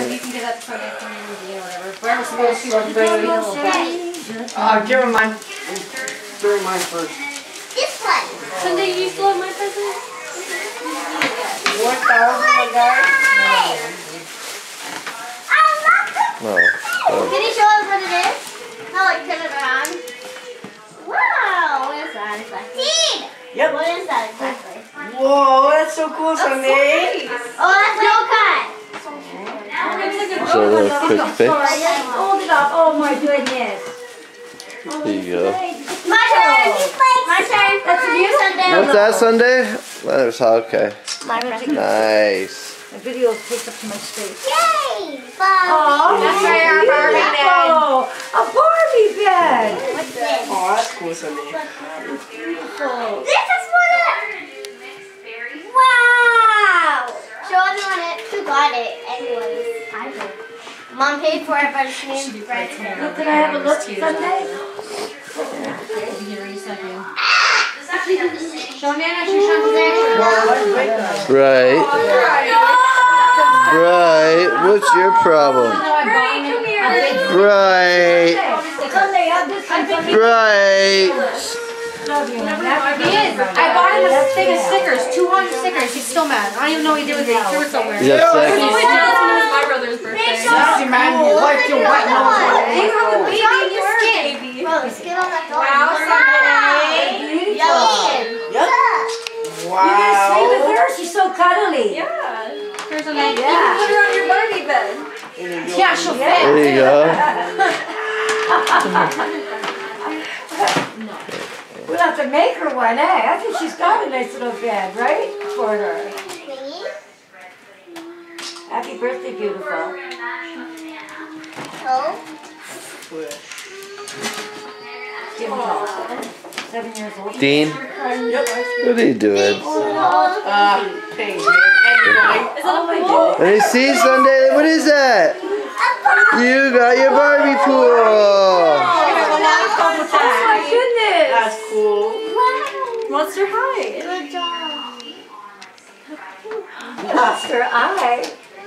You can give that to Sunday for me or whatever. Whatever supposed to give him mine. During mine first. This one. Sunday, you still have my present? 1,000, my guy? No. Can you show us what it is? How, like, turn it around? Wow, what is that exactly? Seed! Yep. What is that exactly? Whoa, that's so cool, Sunday. Oh, that's no cut. So a quick fix. Hold it up. Oh my goodness. There you go. My turn. My turn. That's for you, Sunday. What's that, Sunday? That's okay. Nice. My video takes up too much space. Yay! Oh, that's right, our Barbie bed. Oh, a Barbie bed. What's this? Oh, that's cool, Sunday. Beautiful. This is what it... Wow! Show everyone who got it. Anyways, I did. Mom paid for it, but it's named Fred. Can I have a look, Sunday? Here in a second. Show Nana, she shows the Right. Right. What's your problem? Right. Sunday, have this one. Right. Love you. He is. I bought him a thing of stickers, 200 stickers. He's still mad. I don't even know what he did with it. He threw it somewhere. You got sick? It was my brother's birthday. Sexy man, you like your white They were the nose. baby in your skin. Bro, the skin on that dog. Wow, Sunday. Yummy. Yep. Wow. You're going to sleep with her? She's so cuddly. Yeah. Here's a nice. Yeah. You can put her on your Barbie bed. Yeah, she'll fit. There you go. We'll have to make her one, eh? I think she's got a nice little bed, right? For her. Happy birthday, beautiful. Oh. Give him all. 7 years old. Dean, what are you doing? Pink. Let me see, Sunday. What is that? You got your Barbie pool. Oh my goodness! That's cool. Monster High. Good job. Monster Eye.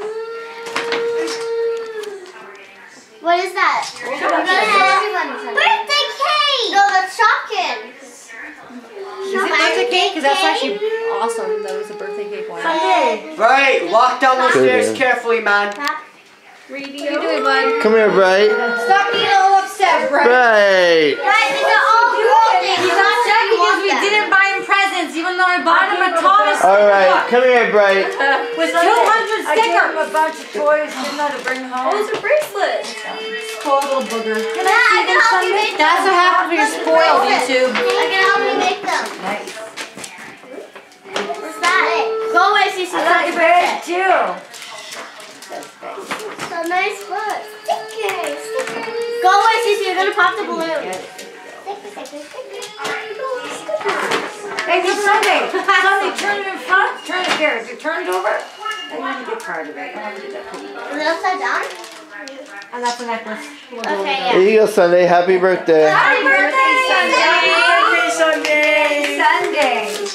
What is that? Birthday cake! No, that's Shopkins. Is it birthday cake? Because that's actually awesome. That was a birthday cake one. Sunday. Right, walk down the stairs Good. carefully, man. What are you doing, bud? Come here, Bright. Stop being all upset, Brett. Bright. Guys, these are all cool things. He's upset because we didn't buy him presents, even though I bought him a Thomas All right, come here, Bright. with 200 I gave him stickers. a bunch of toys, didn't know to bring home. Oh, it's a bracelet. Cool little booger. Can I see them Sunday? That's what happens when you're spoiled, YouTube. I can help you make them. Nice. What's that? Go away, Cece. I got your bag too. So nice book. Stickers. Go away, Cece. You're gonna pop the balloon. Hey, Sunday. Sunday, turn it in front. Turn it there. Is it turned over? I want to get part of it. I want to do that too. Is it upside down? And that's a necklace. Okay, yeah. Here you go, Sunday. Happy birthday. Happy birthday, Sunday! Happy birthday, Sunday! Sunday.